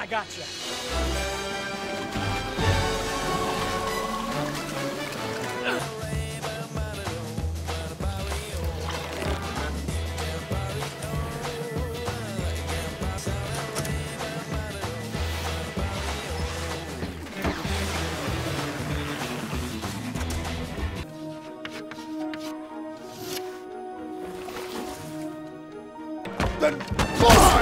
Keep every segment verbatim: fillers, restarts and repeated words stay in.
gotcha. Then fly!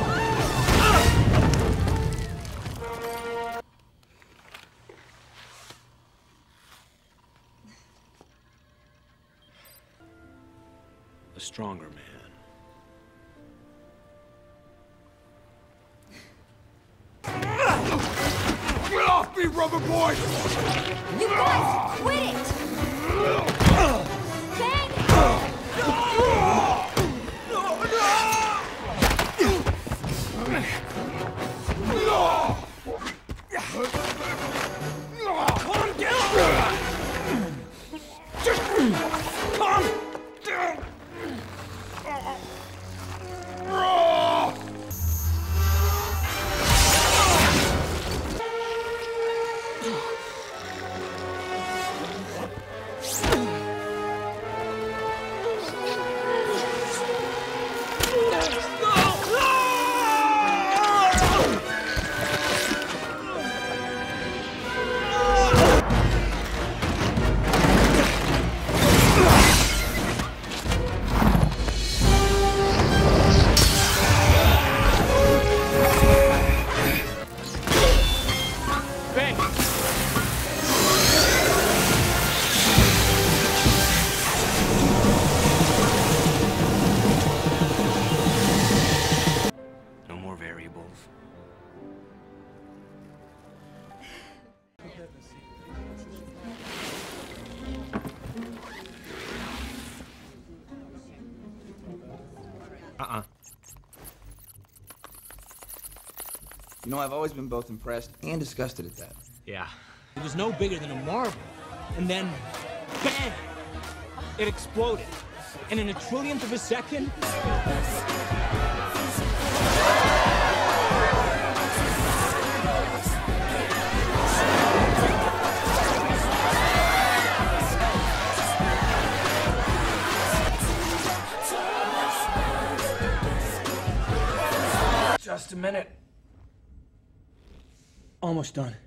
A stronger man. Get off me, rubber boy! You guys, quit it! Bang! Calm down! Calm down! No more variables. Uh-uh. You know, I've always been both impressed and disgusted at that. Yeah. It was no bigger than a marble. And then, bang! It exploded. And in a trillionth of a second... Just a minute. Almost done.